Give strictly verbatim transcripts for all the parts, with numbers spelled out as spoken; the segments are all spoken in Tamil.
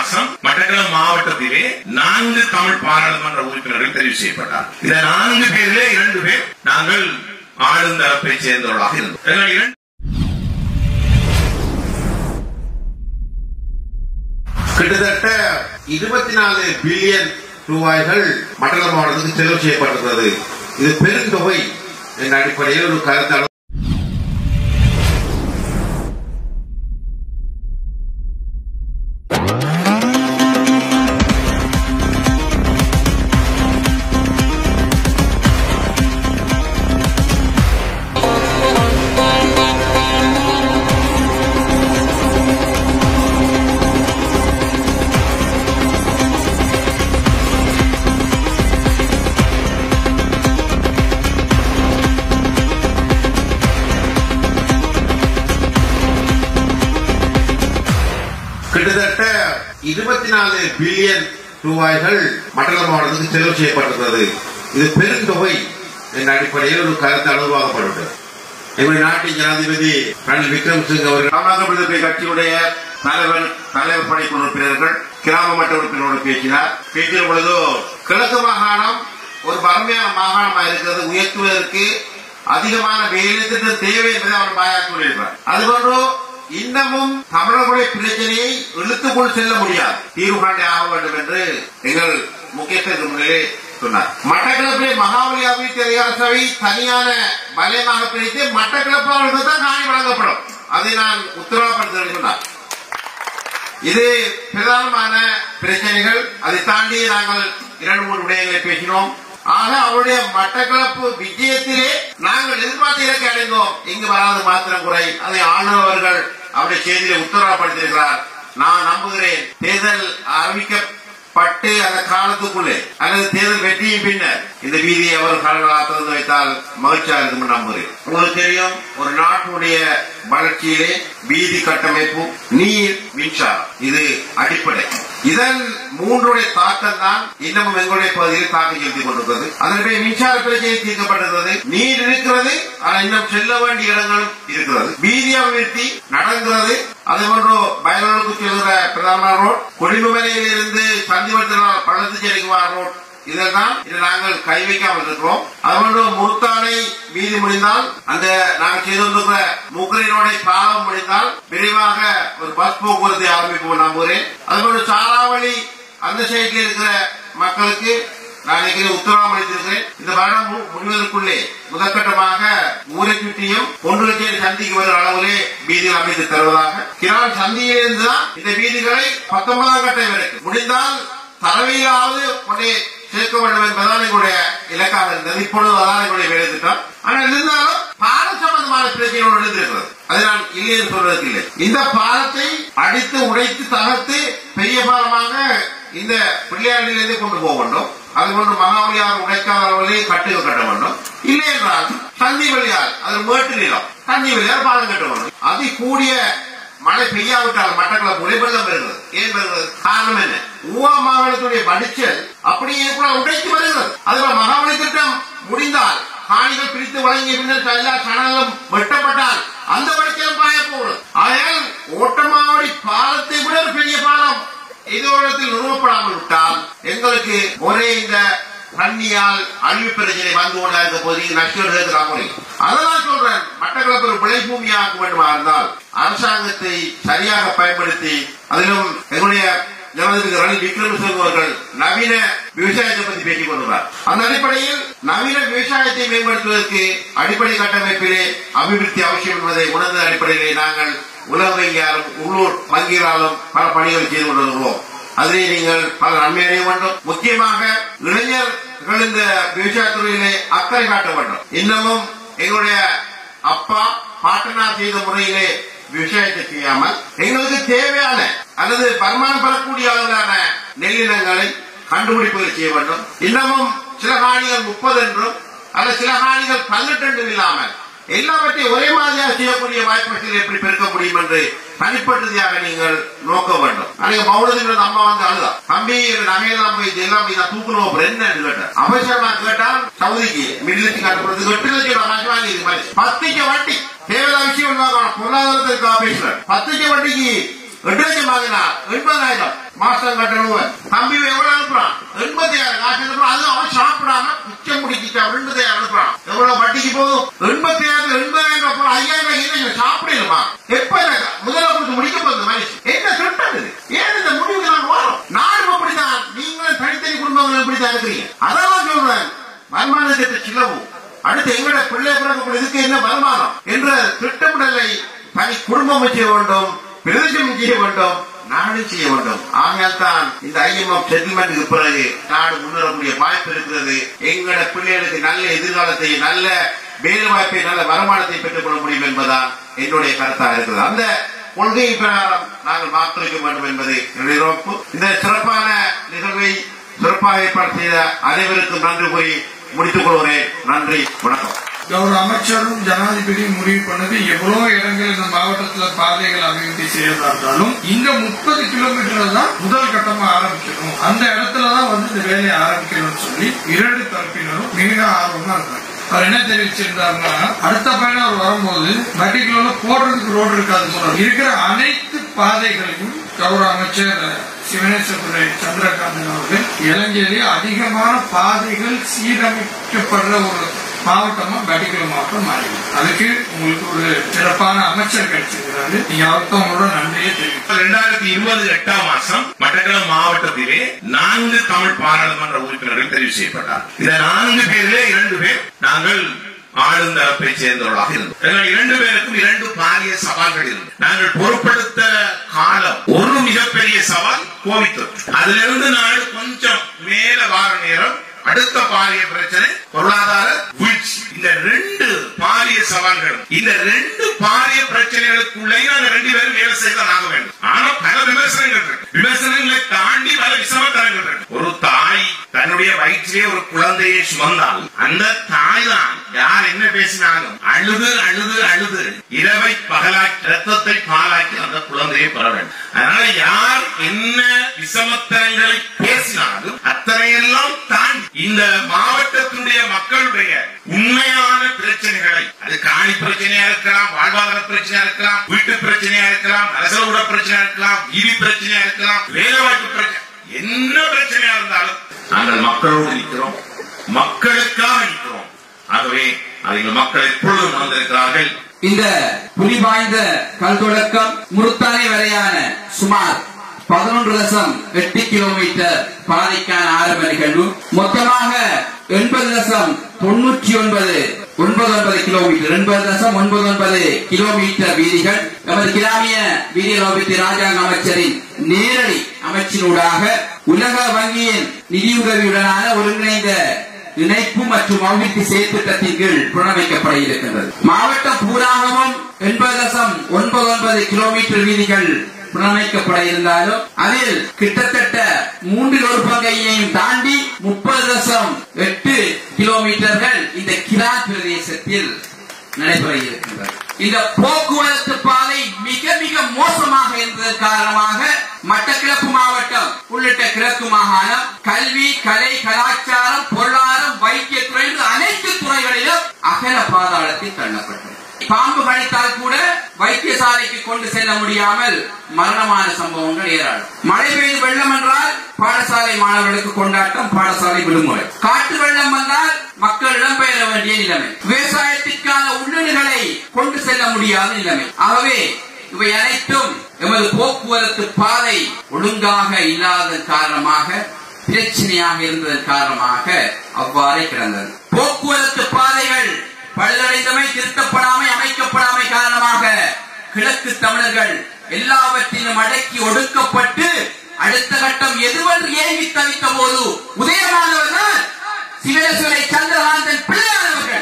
மாசம் மட்டக்களப்பு மாவட்டத்திலே நான்கு தமிழ் பாராளுமன்ற உறுப்பினர்கள் தெரிவு செய்யப்பட்டார். இந்த நான்கு பேரிலே இரண்டு பேர் நாங்கள் ஆளுந்தரப்பை சேர்ந்தவர்களாக இருந்தோம். கிட்டத்தட்ட இருபத்தி நாலு பில்லியன் ரூபாய்கள் மட்டக்களப்பு மாவட்டத்துக்கு செலவு செய்யப்பட்டிருந்தது. இது பெருந்தொகை என்ற அடிப்படையில் ஒரு கருத்து. கிட்டத்தட்ட இருபத்தி நாலு பில்லியன் ரூபாய்கள் மட்டக்களப்பு மாவட்டத்துக்கு செலவு செய்யப்பட்டிருந்தது. இது பெருந்தொகை என்ற அடிப்படையில் ஒரு கருத்து அனுபவப்பட்டுள்ளது. எங்களுடைய நாட்டின் ஜனாதிபதி ரணில் விக்ரமசிங்க அவர்கள் தமிழக விடுதலை கட்சியுடைய தலைவர் தலைவர் படை உறுப்பினர்கள் கிராம மட்ட உறுப்பினரோடு பேசினார். பேசிய பொழுது கிழக்கு மாகாணம் ஒரு பரமையான மாகாணமாக இருக்கிறது, உயர்த்துவதற்கு அதிகமான வேலை தேவை என்பதை அவர் பாயாக்கி சொல்லியிருப்பார். அதுபோன்று இன்னமும் தமிழர்களுடைய பிரச்சனையை இழுத்துக்கொண்டு செல்ல முடியாது, தீர்வு காண்டி ஆக வேண்டும் என்று எங்கள் முக்கியத்துவ முன்னிலே சொன்னார். மட்டக்களப்பிலே மகாபலி அபிவிருத்தி அதிகார சபை தனியான வலயமாக பிரித்து மட்டக்களப்பு அவர்களுக்கு தான் காணி வழங்கப்படும், அதை நான் உத்தரவாதப்படுத்த சொன்னார். இது பிரதானமான பிரச்சனைகள். அதை தாண்டி நாங்கள் இரண்டு மூன்று விடயங்களை பேசினோம். ஆக அவருடைய மட்டக்களப்பு விஜயத்திலே நாங்கள் எதிர்பார்த்த இலக்கை அடைந்தோம். இங்கு வராது மாத்திரம் குறை. அதை ஆளுநர் அவர்கள் அவருடைய செய்தியை உத்தரவாதப்படுத்தியிருக்கிறார். நான் நம்புகிறேன் தேர்தல் அறிவிக்கப்பட்டு அந்த காலத்துக்குள்ளே அல்லது தேர்தல் வெற்றியின் பின்னர் இந்த வீதியை அவர் காலங்களாக திறந்து வைத்தால் மகிழ்ச்சியாக இருக்கும் நம்புகிறேன். உங்களுக்கு தெரியும், ஒரு நாட்டுடைய வளர்ச்சியிலே வீதி கட்டமைப்பு, நீர், மின்சாரம் இது அடிப்படை. இதன் மூன்றுடைய தாக்கம் தான் இன்னமும் எங்களுடைய பகுதியில் தாக்கம் செலுத்திக் கொண்டிருக்கிறது. அதன்படி மின்சார பிரச்சனை தீர்க்கப்பட்டிருக்கிறது, நீர் இருக்கிறது, ஆனால் இன்னும் செல்ல வேண்டிய இடங்களும் இருக்கிறது. வீதி அபிவிருத்தி நடக்கிறது. அதேபோன்று பயனர்களுக்கு செல்கிற பிரதான ரோட், கொடிமலையில் இருந்து சந்திவத்தினால் பள்ளத்துச்சேரிக்கு வார ரோட், இதெல்லாம் நாங்கள் கை வைக்காமல் இருக்கிறோம். அதுபோன்று முத்தானை வீதி முடிந்தால், அந்த நாங்கள் செய்து கொண்டிருக்கிற முக்கரையோட பாலம் முடிந்தால் விரைவாக ஒரு பஸ் போக்குவரத்தை ஆரம்பிப்போம் நம்புகிறேன். அதுபோன்று சாராவளி அந்த சைட்டில் இருக்கிற மக்களுக்கு நான் உத்தரவாதம் அளித்திருக்கிறேன். இந்த வருடம் முடிவதற்குள்ளே முதற்கட்டமாக ஊரை சுற்றியும் பொன்றுலச்சேரி சந்திக்கு வருகிற அளவிலே வீதிகள் அமைத்து தருவதாக, கிரால் சந்தியிலிருந்துதான் இந்த வீதிகளை பத்தொன்பதாம் கட்டம் வரைக்கும் முடிந்தால் தரவையிலாவது கொண்டே சேர்க்க வேண்டும் என்பதுதான் எங்களுடைய இலக்காக இருந்தது. இப்பொழுது அதான் எங்களுடைய வேலை திட்டம். ஆனால் இருந்தாலும் பாலம் சம்பந்தமான பிரச்சனையோடு எழுந்திருக்கிறது. அதை நான் இல்லை என்று சொல்வதற்கு இல்லை. இந்த பாலத்தை அடித்து உடைத்து தகர்த்து பெரிய பாலமாக இந்த பிள்ளையாடிலிருந்து கொண்டு போக வேண்டும். அதுபோன்று மகாவலியார் உடைக்காத அளவிலே கட்டுகள் கட்ட வேண்டும். இல்லை என்றால் சந்தி வழியால் அது மேட்டு நிலம் சந்தி வழியால் பாலம் கட்ட வேண்டும். அதி கூடிய மழை பெய்யாவிட்டால் மட்டக்களப்பு வெள்ளம் பெறுகிறது. ஏன் பெறுகிறது? காரணம் என்ன? ஊவா மாகாணத்துடைய வடிச்சல் அப்படியே கூட உடைத்து வருகிறது. அதுல மகாவலி திட்டம் முடிந்தால் காணிகள் பிரித்து வழங்கிய பின்னர் எல்லா சனங்களும் வெட்டப்பட்டால் அந்த வடிச்சலும் பாய போகிறது. ஆகையால் ஓட்டமாவடி பாலத்தை விட ஒரு பெரிய பாலம் இதோடத்தில் நிறுவப்படாமல் விட்டால் எங்களுக்கு ஒரே இந்த தண்ணியால் அழிவு பிரச்சனை வந்து கொண்டா இருக்க போது நஷ்டம். அதெல்லாம் சொல்றேன், மட்டக்களப்பு ஒரு விளை பூமியாக்க வேண்டுமா இருந்தால் அரசாங்கத்தை சரியாக பயன்படுத்தி, அதிலும் எங்களுடைய ஜனாதிபதி ரணில் விக்ரமசிங்க அவர்கள் நவீன விவசாயத்தை பற்றி பேசிக் கொண்டுள்ளார். அந்த அடிப்படையில் நவீன விவசாயத்தை மேம்படுத்துவதற்கு அடிப்படை கட்டமைப்பிலே அபிவிருத்தி அவசியம் என்பதை உணர்ந்த அடிப்படையிலே நாங்கள் உலக வங்கியாலும் உள்ளூர் வங்கிகளாலும் பல பணிகள் செய்து கொண்டிருக்கிறோம். அதிலே நீங்கள் பல நன்மை அடைய வேண்டும். முக்கியமாக இளைஞர்கள் இந்த விவசாயத்துறையிலே அக்கறை காட்ட வேண்டும். இன்னமும் எங்களுடைய அப்பா பாட்டனார் செய்த முறையிலே விவசாயத்தை செய்யாமல் எங்களுக்கு தேவையான அல்லது வருமானம் பெறக்கூடிய அளவிலான நெல்லினங்களை கண்டுபிடிப்புகள் செய்ய வேண்டும். இன்னமும் சில காணிகள் முப்பது என்றும் அல்லது சில காணிகள் பதினெட்டு என்றும் இல்லாமல் எல்லாவற்றையும் ஒரே மாதிரியாக செய்யக்கூடிய வாய்ப்புகள் எப்படி பெருக்க முடியும் என்று தனிப்பட்டதாக நீங்கள் நோக்க வேண்டும். அன்னைக்கு மௌனத்தில் அம்மா வந்து அழுதா, தம்பி நகையெல்லாம் போய் எல்லாம் நான் தூக்கணும் என்ன கேட்டார். அவசரமா கேட்டால் சவுதிக்கு மிடிலிச்சு காட்டப்படுறது எட்டு லட்சம் காசு வாங்கி பத்துக்கு வட்டி தேவையான விஷயம் பொருளாதாரத்திற்கு ஆபீஸ்ல பத்துக்கு வட்டிக்கு எட்டு லட்சம் வாங்கினா எண்பதாயிரம் மாசம் கட்டணும். தம்பி எவ்வளவு அனுப்புறான்? எண்பத்தி ஆறு காசு அனுப்புறான். அது அவன் சாப்பிடாம மிச்சம் முடிக்கிட்டு எண்பத்தி ஆறு அனுப்புறான். எவ்வளவு வட்டிக்கு போதும்? எண்பத்தி ஆறு எண்பதாயிரம் ரூபாய் ஐயாயிரம் சாப்பிடணுமா? எப்ப முதல்ல கொடுத்து முடிக்க போகுது மனுஷன்? என்ன திட்டம் இது? ஏன் இந்த முடிவுக்கு நாங்கள் வரோம்? நானும் அப்படித்தான், நீங்களும் தனித்தனி குடும்பங்கள் எப்படித்தான் இருக்கிறீங்க? அதான் சொல்றேன், வருமானத்தை சிலவு அடுத்து எங்களோட பிள்ளை பிறகு இதுக்கு என்ன வருமானம் என்ற திட்டமிடலை தனி குடும்பம் செய்ய வேண்டும், பிரதேசம் செய்ய வேண்டும், நாடு செய்ய வேண்டும். ஆகையால் தான் இந்த ஐஎம்எஃப் செட்டில்மெண்ட்டுக்கு பிறகு நாடு முன்னேறக்கூடிய வாய்ப்பு இருக்கிறது. எங்களோட பிள்ளைகளுக்கு நல்ல எதிர்காலத்தை, நல்ல வேலை வாய்ப்பை, நல்ல வருமானத்தை பெற்றுக் கொள்ள முடியும் என்பதுதான் என்னுடைய கருத்தாக இருக்கிறது. அந்த கொள்கை பிரகாரம் நாங்கள் வாக்களிக்க வேண்டும் என்பது என்னுடைய நோக்கு. இந்த சிறப்பான நிகழ்வை சிறப்பாக ஏற்பாடு செய்த அனைவருக்கும் நன்றி கூறி முடித்துக் கொள்கிறேன். நன்றி, வணக்கம். கௌரவ அமைச்சரும் ஜனாதிபதியும் முடிவு பண்ணது எவ்வளவு இடங்கள் இந்த மாவட்டத்தில் பாதைகள் அபிவிருத்தி செய்யறதா இருந்தாலும் இந்த முப்பது கிலோமீட்டர் தான் முதல் கட்டமா ஆரம்பிக்கணும், அந்த இடத்துலதான் வந்து இந்த வேலையை ஆரம்பிக்கணும்னு சொல்லி இரண்டு தரப்பினரும் மிக ஆர்வமா இருக்காங்க. அவர் என்ன தெரிவிச்சிருந்தாருன்னா, அடுத்த பயணம் அவர் வரும்போது பட்டிக்குள்ள போடுறதுக்கு ரோடு இருக்காது சொல்றாரு. இருக்கிற அனைத்து பாதைகளையும் கௌரவ அமைச்சர் சிவனேஸ்வர சந்திரகாந்தன் அவர்கள் இலங்கையிலே அதிகமான பாதைகள் சீரமைக்கப்படுற ஒரு மாவட்டமா பட்டிக்குள மாவட்டம் மாறி, அதுக்கு உங்களுக்கு ஒரு சிறப்பான அமைச்சர் கிடைச்சிருக்கிறாரு. நீங்க அவருக்கு உங்களோட நன்றியை தெரிவிக்கும். இரண்டாயிரத்தி இருபது எட்டாம் மாசம் மட்டக்களப்பு மாவட்டத்திலே நான்கு தமிழ் பாராளுமன்ற உறுப்பினர்கள் தெரிவு செய்யப்பட்டார். இந்த நான்கு பேரிலே இரண்டு பேர் நாங்கள் ஆளுந்தரப்பை சேர்ந்தவர்களாக இருந்தோம். எங்கள் இரண்டு பேருக்கும் இரண்டு பாரிய சவால்கள் இருந்தது. நாங்கள் பொருட்படுத்த காலம் ஒரு மிகப்பெரிய சவால் கோவிட் தொற்று. அதிலிருந்து நாடு கொஞ்சம் மேல வார நேரம் அடுத்த பாரிய பிரச்சனை பொருளாதார வீழ்ச்சி. இந்த ரெண்டு பாரிய சவால்களும், இந்த ரெண்டு பாரிய பிரச்சனைகளுக்குள்ளே நாங்கள் ரெண்டு பேரும் வேலை செய்தான் ஆக வேண்டும். ஆனா பல விமர்சனங்கள் இருக்கு. விமர்சனங்களை தாண்டி பல விசமத்தனங்கள் இருக்கு. ஒரு தாய் தன்னுடைய வயிற்றிலே ஒரு குழந்தையை சுமந்தால் அந்த தாய் தான் யார் என்ன பேசினாலும் அழுது அழுது அழுது இரவை பகலாக்கி ரத்தத்தை பாலாக்கி அந்த குழந்தையை பெற வேண்டும். அதனால யார் என்ன விசமத்தனங்களை பேசினாலும் அத்தனையெல்லாம் தாண்டி இந்த மாவட்டத்தினுடைய மக்களுடைய உண்மையான பிரச்சனைகளை, அது காணி பிரச்சனையா இருக்கலாம், வாழ்வாதார பிரச்சனையா இருக்கலாம், வீட்டு பிரச்சனையா இருக்கலாம், அரசோட பிரச்சனையா இருக்கலாம், வீதி பிரச்சனையா இருக்கலாம், வேலைவாய்ப்பு பிரச்சனை, என்ன பிரச்சனையா இருந்தாலும் நாங்கள் மக்களோடு நிற்கிறோம், மக்களுக்காக நிற்கிறோம். ஆகவே அவர்கள் மக்கள் எப்பொழுதும் வந்திருக்கிறார்கள். இந்த புலி வாய்ந்த கல் தொடக்கம் முருத்தானை வரையான சுமார் பதினொன்று தசம் எட்டு கிலோமீட்டர் பாதைக்கான ஆரம்ப நிகழ்வு மொத்தமாக எண்பது தசம் தொன்னூற்றி ஒன்பது ஒன்பது ஒன்பது கிலோமீட்டர் எண்பது தசம் ஒன்பது ஒன்பது கிலோமீட்டர் வீதிகள் நமது கிராமிய வீதியலோபித்து ராஜாங்க அமைச்சரின் நேரடி அமைச்சினூடாக உலக வங்கியின் நிதியுதவியுடனான ஒருங்கிணைந்த இணைப்பு மற்றும் அபிவிருத்தி செயற்திட்டத்தின் கீழ் புனரமைக்கப்பட இருக்கின்றது. மாவட்டம் பூராகவும் எண்பது தசம் ஒன்பது ஒன்பது கிலோமீட்டர் வீதிகள் புனரமைக்கப்பட இருந்தாலும் அதில் கிட்டத்தட்ட மூன்றில் ஒரு பங்கையையும் தாண்டி முப்பது தசம் எட்டு கிலோமீட்டர்கள் இந்த கிரான் பிரதேசத்தில் நடைபெற இருக்கின்றது. இந்த போக்குவரத்து பாதை மிக மிக மோசமாக இருந்தது காரணமாக மட்டக்களப்பு மாவட்டம் உள்ளிட்ட கிழக்கு மாகாணம் கல்வி, கலை, கலாச்சாரம், பொருளாதாரம், வைத்தியத்துறை அனைத்து துறைகளிலும் அகல பாதாளத்தில் தள்ளப்பட்டது. பாம்பு கடித்தால் கூட வைத்தியசாலைக்கு கொண்டு செல்ல முடியாமல் மரணமான சம்பவங்கள் ஏராளம். மழை பெய்து வெள்ளம் என்றால் பாடசாலை மாணவர்களுக்கு கொண்டாட்டம், பாடசாலை விடுமுறை. காட்டு வெள்ளம் வந்தால் மக்கள் இடம்பெயர வேண்டிய நிலைமை. விவசாயத்திற்கான உள்ளீடுகளை கொண்டு செல்ல முடியாத நிலைமை. ஆகவே இவை அனைத்தும் எமது போக்குவரத்து பாதை ஒழுங்காக இல்லாத காரணமாக, பிரச்சனையாக இருந்ததன் காரணமாக அவ்வாறே கிடந்தது. போக்குவரத்து பாதைகள் பழுதடைந்தமை, திருத்தப்படாமை, அமைக்கப்படாமை காரணமாக கிழக்கு தமிழர்கள் எல்லாவற்றிலும் அடக்கி ஒடுக்கப்பட்டு அடுத்த கட்டம் எதுவென்று ஏங்கி தவித்த போது உதயமானவர்கள் சிவனேஸ்வரை சந்திரகாந்தன் பிள்ளையார் அவர்கள்.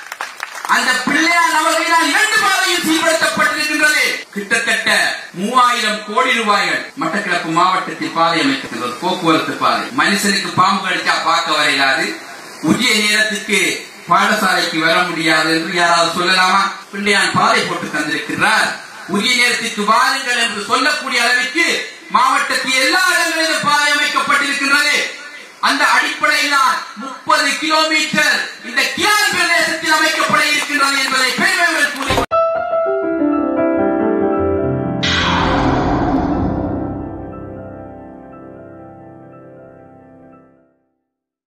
அந்த பிள்ளையார் அவர்களால் இரண்டு பாதையும் சீர்படுத்தப்பட்டிருக்கின்றது. கிட்டத்தட்ட மூவாயிரம் கோடி ரூபாய்கள் மட்டக்களப்பு மாவட்டத்தில் பாதை அமைக்கின்றது. போக்குவரத்து பாதை. மனுஷனுக்கு பாம்பு கடிச்சா பார்க்க வரையிலாது, உரிய நேரத்துக்கு பாடசாலைக்கு வர முடியாது என்று யாராவது சொல்லலாமா? பிள்ளையான் பாதை போட்டு தந்திருக்கிறார். உரிய நேரத்திற்கு வாருங்கள் என்று சொல்லக்கூடிய அளவிற்கு மாவட்டத்தில் எல்லா இடங்களிலும் பாதை அமைக்கப்பட்டிருக்கின்றது. அந்த அடிப்படையில் முப்பது கிலோமீட்டர் இந்த கியான் பிரதேசத்தில் அமைக்கப்பட இருக்கின்றது என்பதை